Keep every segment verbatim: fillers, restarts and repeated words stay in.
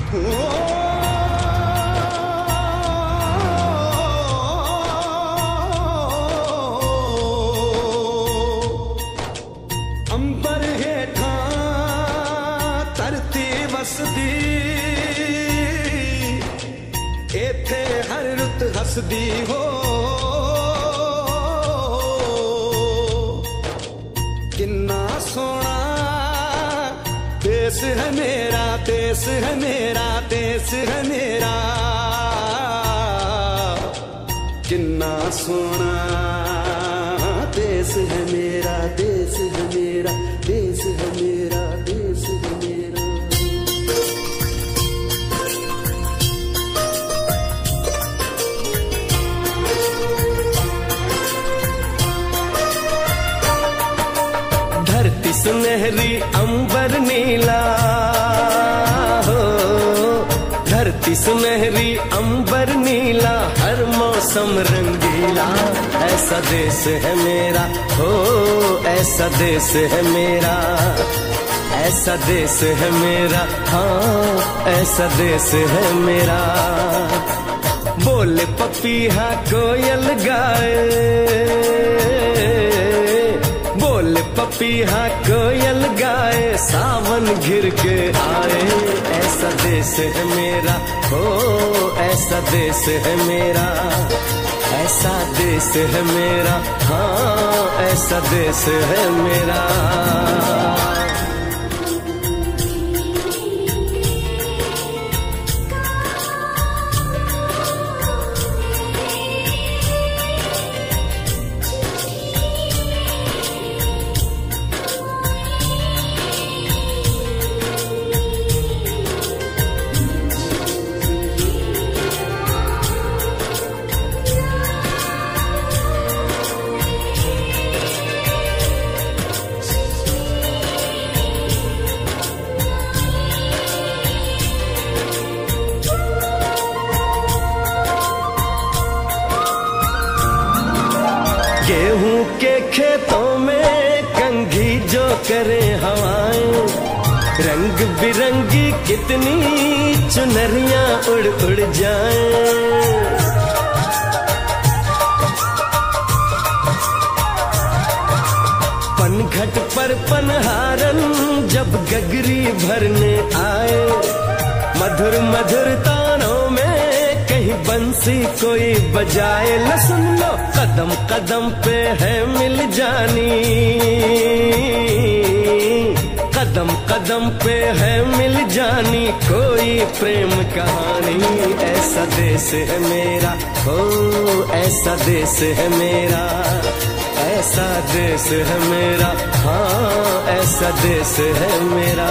अंबर हेठा धरती वसदी, इथे हर रुत हसदी हो। किन्ना सोना देश है मेरा, देश है मेरा, देश है मेरा। किन्ना सोना देश है मेरा, देश है मेरा, देश है मेरा, देश है मेरा। धरती सुनहरी अंबर नीला हो, धरती सुनहरी अंबर नीला, हर मौसम रंगीला। ऐसा देश है मेरा हो, ऐसा देश है मेरा, ऐसा देश है मेरा, हाँ ऐसा देश है मेरा। बोले पपीहा कोयल गाए, बोले पपीहा कोयल गाए, सावन घिर के आए। ऐसा देश है मेरा हो, ऐसा देश है मेरा, ऐसा देश है मेरा, हाँ ऐसा देश है मेरा। गेहूं के खेतों में कंघी जो करे हवाएं, रंग बिरंगी कितनी चुनरियां उड़ उड़ जाएं। पनघट पर पनहारन जब गगरी भरने आए, मधुर मधुर तानों में कहीं बंसी कोई बजाए। ल सुन लो कदम कदम पे है मिल जानी, कदम कदम पे है मिल जानी कोई प्रेम कहानी। ऐसा देश है मेरा हो, ऐसा देश है मेरा, ऐसा देश है मेरा, हाँ ऐसा देश है मेरा।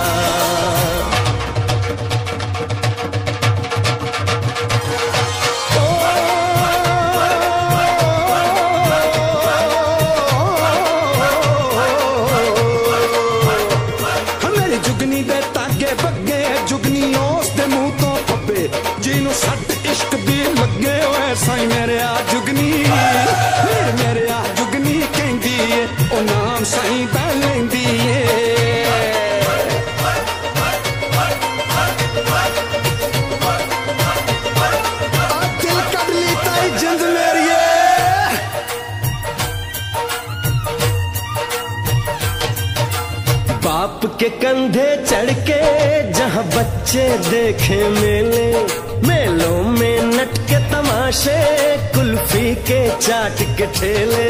साईं मेरे आ जुगनी, मेरे आ जुगनी कहंदी है, ओ नाम साईं दा लैंदी है। दिल कट ली ताई जिंद मेरी बाप के कंधे चढ़ के जहाँ बच्चे देखे मेले, मेलों में नट के तमाशे, कुल्फी के चाट के ठेले।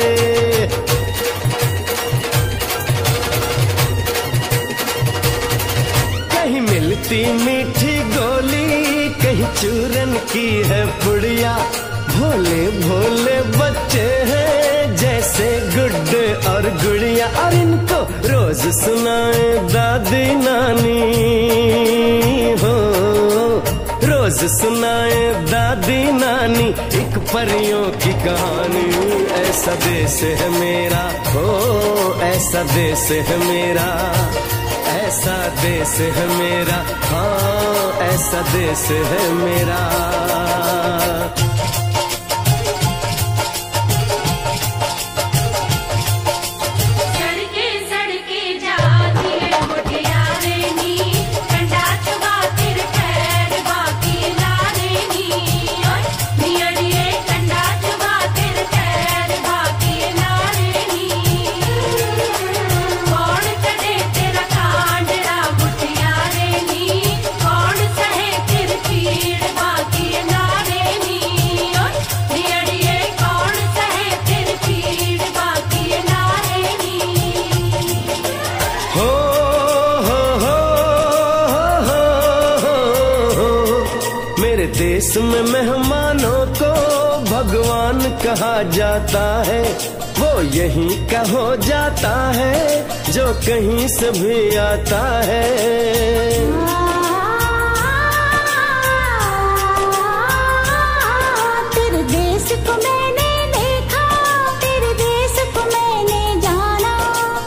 कहीं मिलती मीठी गोली, कहीं चूरन की है पुड़िया। भोले भोले बच्चे हैं जैसे गुड्डे और गुड़िया, और इनको रोज सुनाए दादी नानी हो, रोज सुनाए दादी नानी एक परियों की कहानी। ऐसा देश है मेरा हो, ऐसा देश है मेरा, ऐसा देश है मेरा, हाँ ऐसा देश है मेरा। सड़के सड़के जाती है मुटियारे नी, कंडा चुबा फिर देश में मेहमानों को भगवान कहा जाता है, वो यहीं का हो जाता है जो कहीं से भी आता है। तेरे देश को मैंने देखा, तेरे देश को मैंने जाना,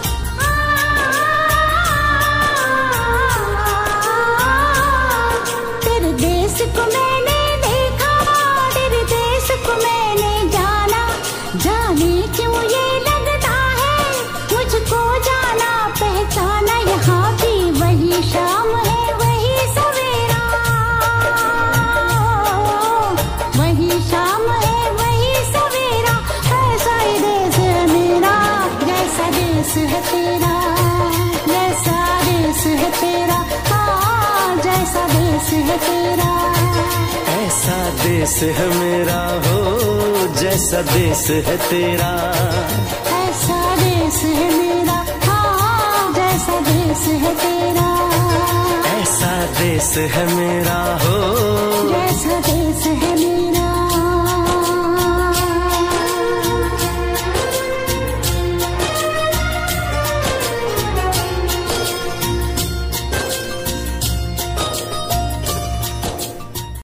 तेरे देश को मैंने देखा, तेरे देश को मैंने जाना। जाने क्यों ये लगता है मुझको जाना पहचाना, यहाँ भी वही शाम है वही सवेरा, वही शाम है वही सवेरा। ऐसा ही देश है मेरा, जैसा देश है तेरा, जैसा देश है तेरा, हाँ जैसा देश है तेरा। ऐसा देश है मेरा हो जैसा देश है तेरा, ऐसा देश है मेरा, हाँ जैसा देश है तेरा। ऐसा देश है मेरा हो